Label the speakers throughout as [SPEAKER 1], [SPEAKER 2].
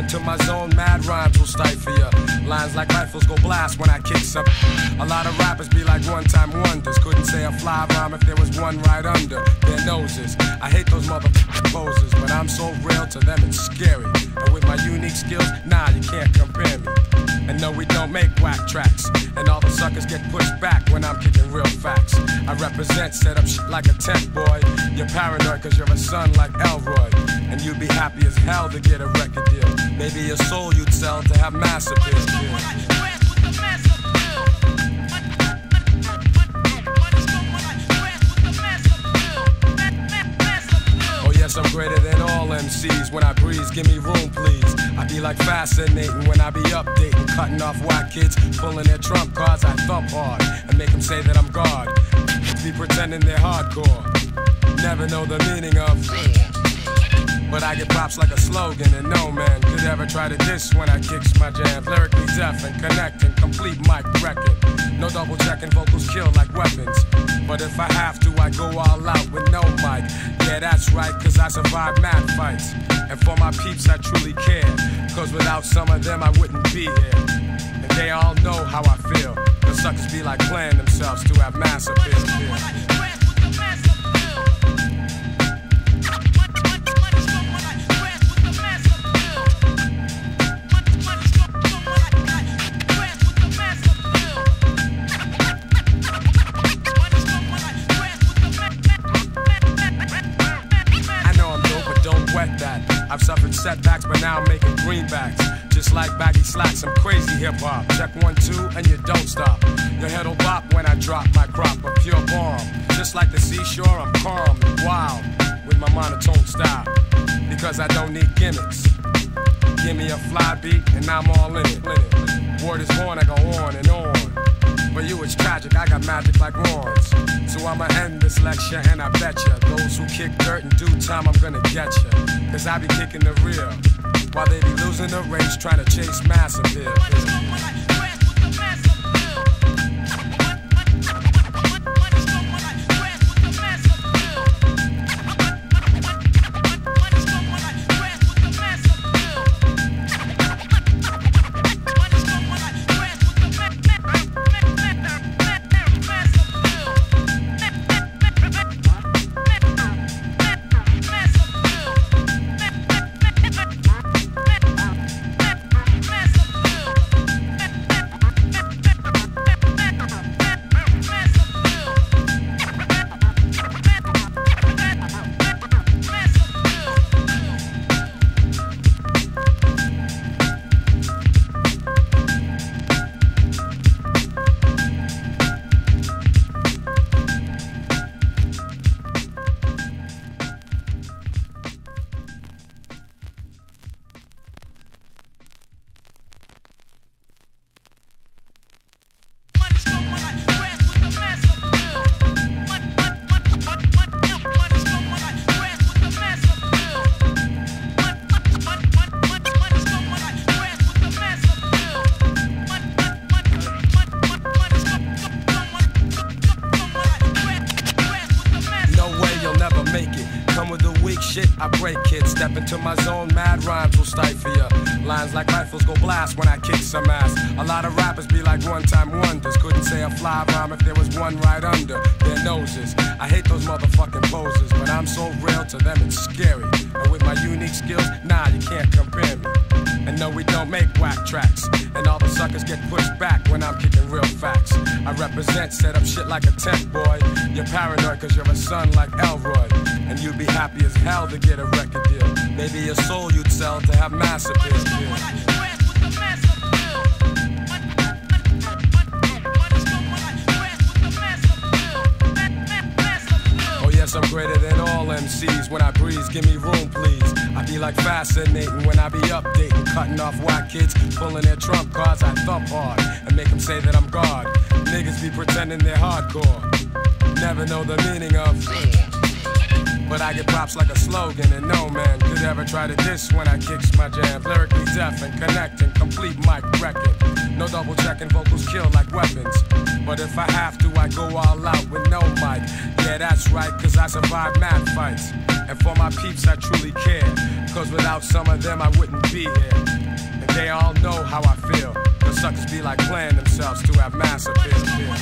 [SPEAKER 1] into my zone, mad rhymes will stifle ya. Lines like rifles go blast when I kick some. A lot of rappers be like one-time wonders. Couldn't say a fly rhyme if there was one right under their noses. I hate those motherfucking posers, but I'm so real to them it's scary. And with my unique skills, nah, you can't compare me. And no, we don't make whack tracks. And all the suckers get pushed back when I'm kicking real facts. I represent, set up shit like a tent boy. You're paranoid cause you're a son like Elroy. And you'd be happy as hell to get a record deal. Maybe your soul you'd sell to have mass appeal. Oh yes, I'm greater than all MCs. When I breeze, give me room please. I be like fascinating when I be updating. Cutting off whack kids, pulling their trump cards. I thump hard and make them say that I'm God. Be pretending they're hardcore. Never know the meaning of. But I get props like a slogan, and no man could ever try to diss when I kicks my jams. Lyrically deaf and connecting, complete mic wrecking. No double checking, vocals kill like weapons. But if I have to, I go all out with no mic. Yeah, that's right, cause I survive mad fights. And for my peeps, I truly care. Cause without some of them, I wouldn't be here. And they all know how I feel. Cause suckers be like playing themselves to have mass appeal. I've suffered setbacks, but now I'm making greenbacks. Just like baggy slacks, I'm crazy hip-hop. Check 1, 2, and you don't stop. Your head'll bop when I drop my crop of pure bomb. Just like the seashore, I'm calm and wild with my monotone style. Because I don't need gimmicks. Give me a fly beat, and I'm all in it. Word is born, I go on and on. For you it's tragic, I got magic like wands. So I'ma end this lecture and I betcha those who kick dirt in due time I'm gonna get ya. Cause I be kicking the real while they be losing the race trying to chase mass appeal. I break kids, step into my zone, mad rhymes will stifle ya. Lines like rifles go blast when I kick some ass. A lot of rappers be like one-time wonders. Couldn't say a fly rhyme if there was one right under their noses. I hate those motherfucking posers, but I'm so real to them it's scary. And with my unique skills, nah, you can't compare me. And no, we don't make whack tracks. And all the suckers get pushed back when I'm kicking real facts. I represent, set up shit like a tent boy. You're paranoid cause you're a son like Elroy. And you'd be happy as hell to get a record deal. Maybe your soul you'd sell to have mass appeal. Oh yes, I'm greater than all MCs. When I breeze, give me room please. I be like fascinating when I be updating. Cutting off whack kids, pulling their trump cards. I thump hard and make them say that I'm God. Niggas be pretending they're hardcore. Never know the meaning of. But I get props like a slogan, and no man could ever try to diss when I kicks my jams. Lyrically deaf and connecting, complete mic wrecking. No double checking, vocals kill like weapons. But if I have to, I go all out with no mic. Yeah, that's right, cause I survive mad fights. And for my peeps, I truly care. Cause without some of them, I wouldn't be here. And they all know how I feel. The suckers be like playing themselves to have mass appeal.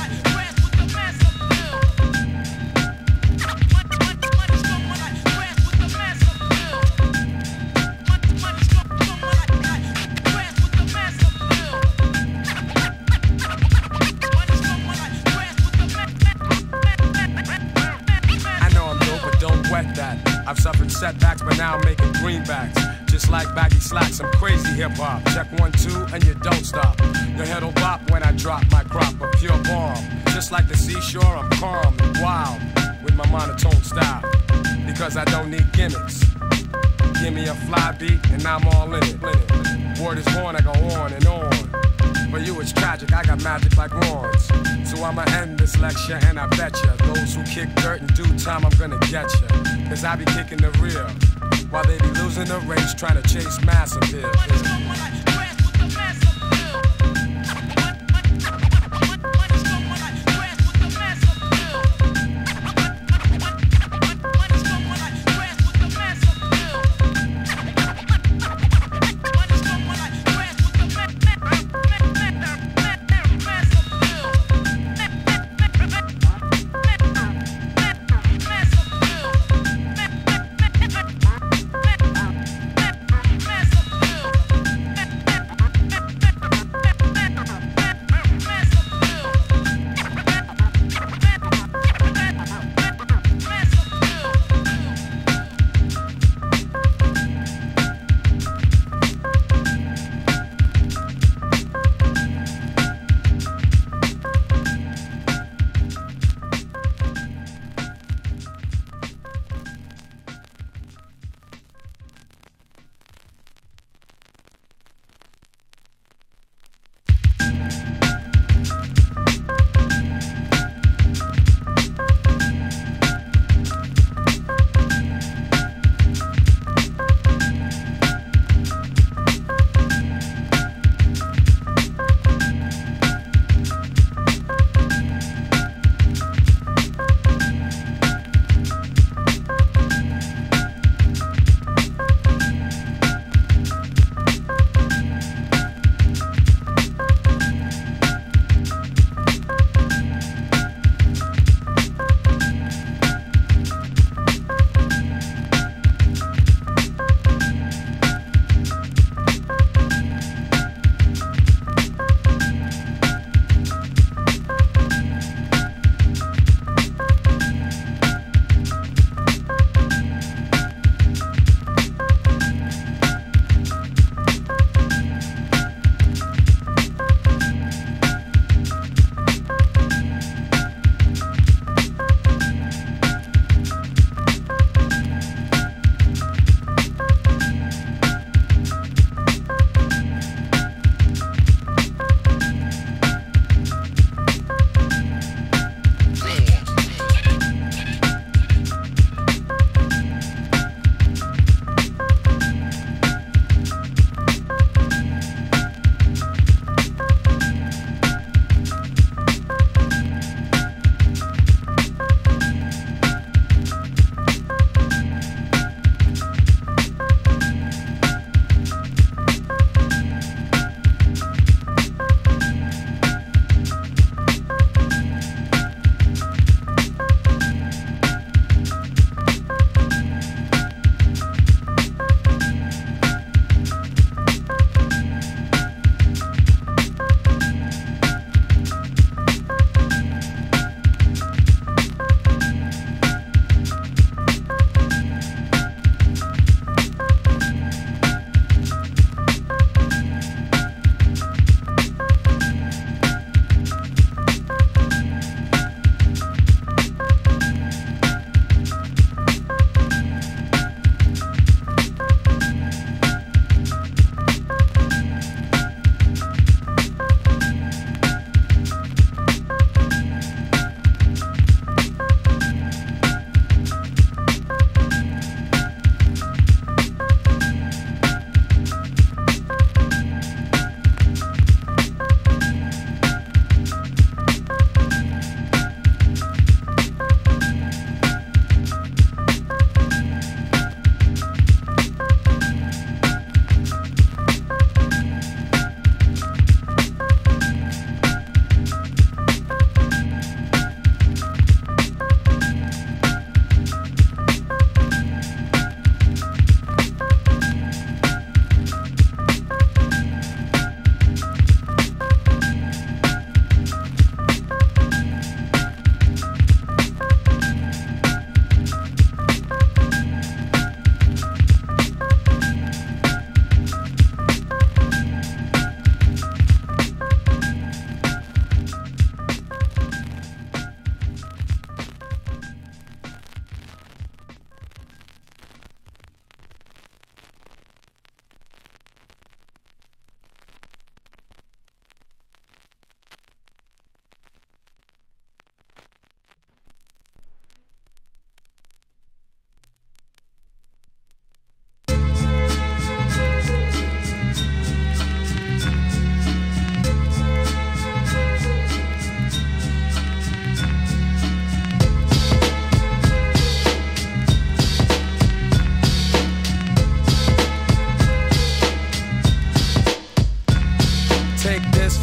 [SPEAKER 2] I've suffered setbacks, but now I'm making greenbacks. Just like baggy slacks, I'm crazy hip-hop. Check 1, 2, and you don't stop. Your head'll bop when I drop my crop of pure bomb. Just like the seashore, I'm calm and wild with my monotone style. Because I don't need gimmicks. Give me a fly beat, and I'm all in it. Word is born, I go on and on. For you it's tragic, I got magic like wands. So I'ma end this lecture and I bet ya those who kick dirt in due time, I'm gonna get ya. Cause I be kicking the real while they be losing the race trying to chase mass appeal.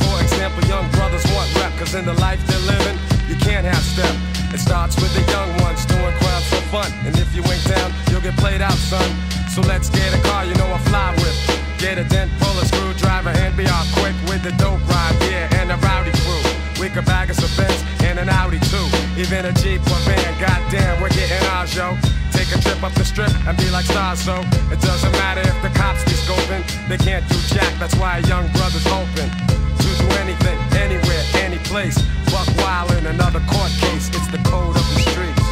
[SPEAKER 1] for example, young brothers want rep, cause in the life they're living, you can't have step. It starts with the young ones doing crimes for fun, and if you ain't down, you'll get played out, son. So let's get a car, you know I fly with. Get a dent, pull a screwdriver, and be all quick with the dope ride, yeah, and the rowdy crew. We could bag us a Benz and an Audi too, even a Jeep or van, goddamn, we're getting ours, yo. Take a trip up the strip and be like stars, so it doesn't matter if the cops be scoping. They can't do jack, that's why a young brother's open to do anything, anywhere, any place. Buck wild in another court case, it's the code of the streets.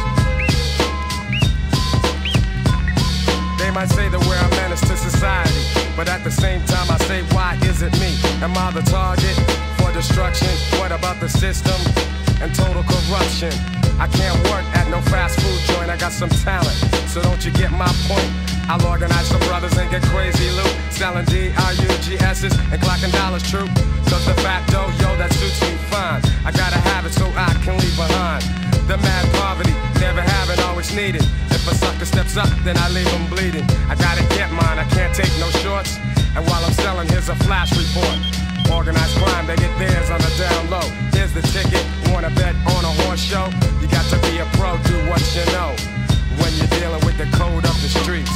[SPEAKER 1] They might say that we're a menace to society, but at the same time I say, why is it me? Am I the target for destruction? What about the system and total corruption? I can't work at no fast food joint, I got some talent, so don't you get my point? I'll organize some brothers and get crazy loot, selling D-R-U-G-S's and clocking dollars true. Cause the fat dough, yo, that suits me fine. I gotta have it so I can leave behind the mad poverty, never having, always needed. If a sucker steps up, then I leave him bleeding. I gotta get mine, I can't take no shorts. And while I'm selling, here's a flash report. Organized crime, they get theirs on the down low. Here's the ticket, wanna bet on a horse show? You got to be a pro, do what you know, when you're dealing with the code of the streets.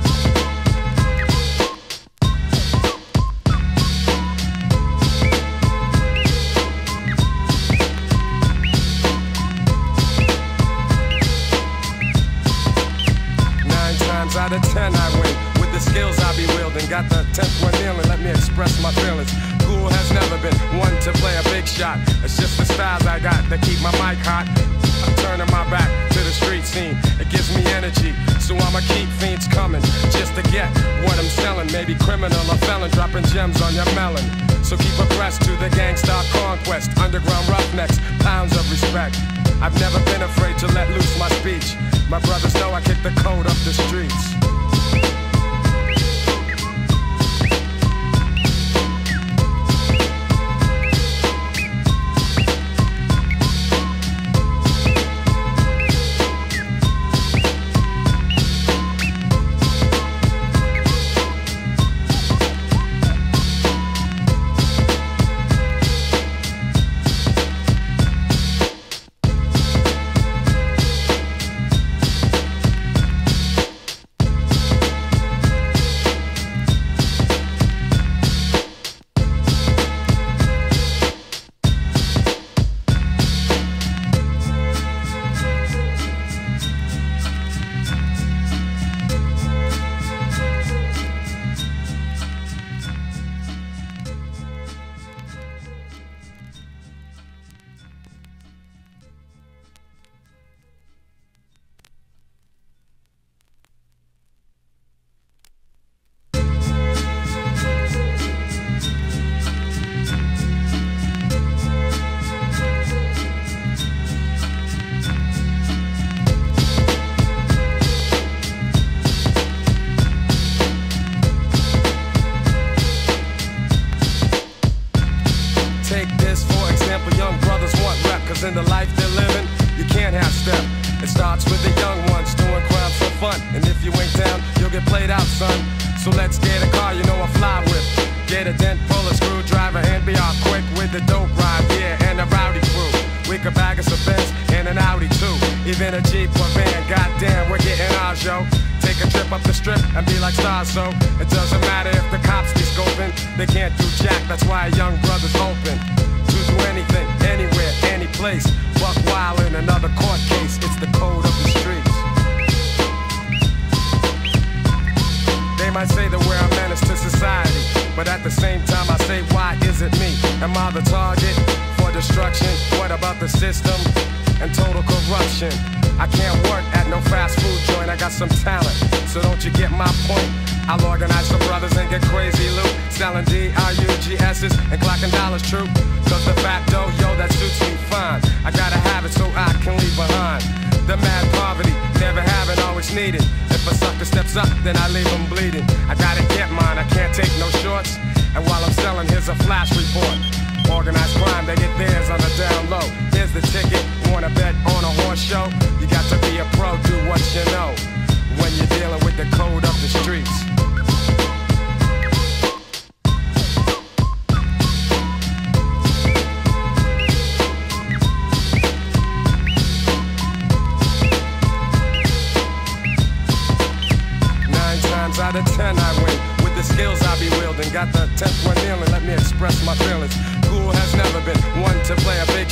[SPEAKER 1] Out of 10 I win, with the skills I be wielding. Got the 10th one kneeling, let me express my feelings. Cool has never been one to play a big shot. It's just the styles I got that keep my mic hot. I'm turning my back to the street scene, it gives me energy, so I'ma keep fiends coming just to get what I'm selling. Maybe criminal or felon, dropping gems on your melon. So keep abreast to the gangsta conquest, underground roughnecks, pounds of respect. I've never been afraid to let loose my speech. My brothers know I kick the code up the streets. In the life they're living, you can't have step. It starts with the young ones doing crimes for fun, and if you ain't down, you'll get played out, son. So let's get a car, you know I fly with. Get a dent, pull a screwdriver, and be all quick with the dope ride, yeah, and the rowdy crew. We could bag us a Benz and an Audi too, even a Jeep or van, goddamn, we're getting ours, yo. Take a trip up the strip and be like stars, so it doesn't matter if the cops be scoping. They can't do jack, that's why a young brother's open to do anything, anywhere, any place. Buck wild in another court case, it's the code of the streets. They might say that we're a menace to society, but at the same time I say, why is it me? Am I the target for destruction? What about the system and total corruption? I can't work at no fast food joint, I got some talent, so don't you get my point? I'll organize some brothers and get crazy loot, selling D-R-U-G-S's and clocking dollars true. Cause the fat dough, yo, that suits me fine. I gotta have it so I can leave behind the mad poverty, never having, always needed. If a sucker steps up, then I leave him bleeding. I gotta get mine, I can't take no shorts. And while I'm selling, here's a flash report. Organized crime, they get theirs on the down low. Here's the ticket, wanna bet on a horse show? You got to be a pro, do what you know, when you're dealing with the code of the streets.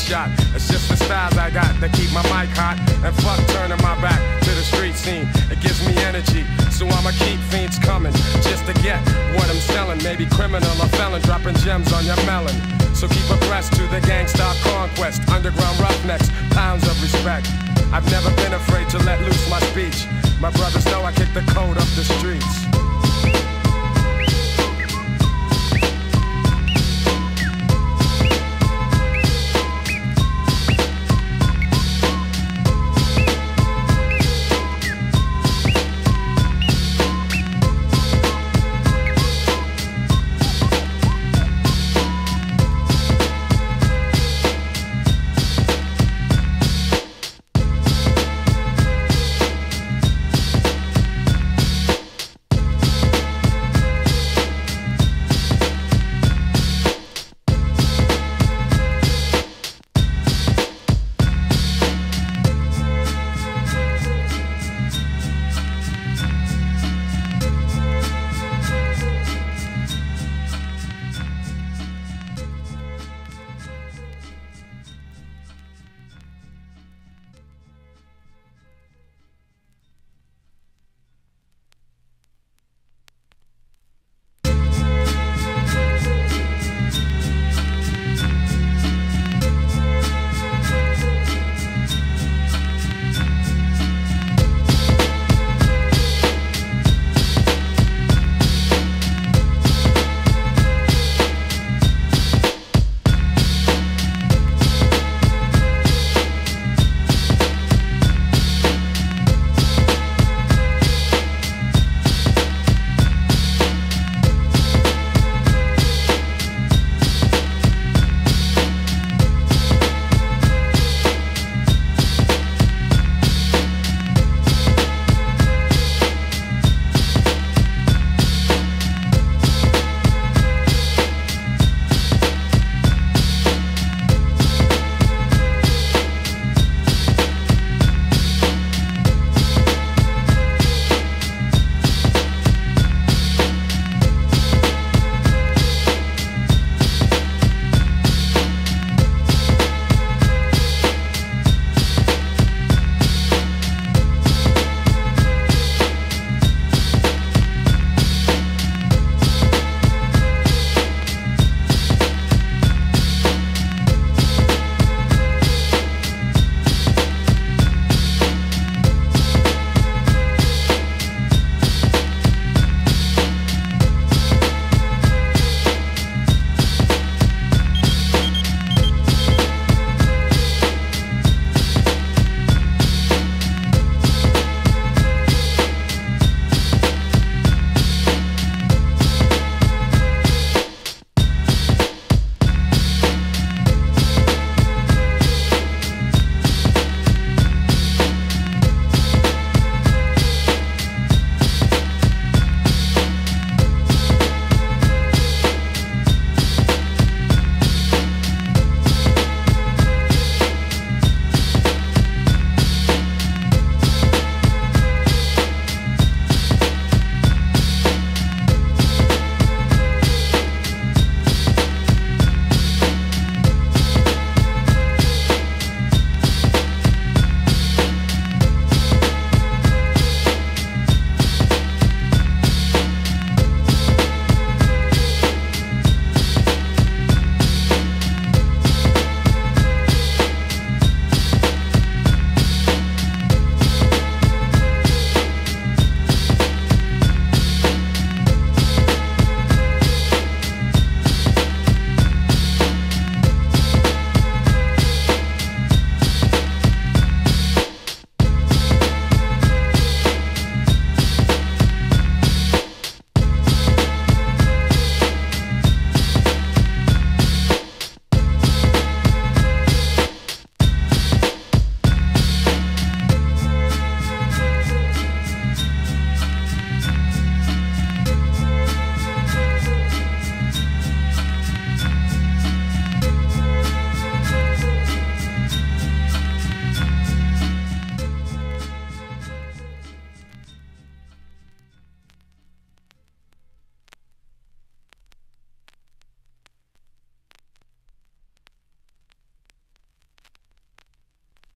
[SPEAKER 1] shot. It's just the styles I got that keep my mic hot. And fuck turning my back to the street scene. It gives me energy, so I'ma keep fiends coming just to get what I'm selling. Maybe criminal or felon, dropping gems on your melon. So keep abreast to the gangsta conquest. Underground roughnecks, pounds of respect. I've never been afraid to let loose my speech. My brothers know I kick the code up the streets.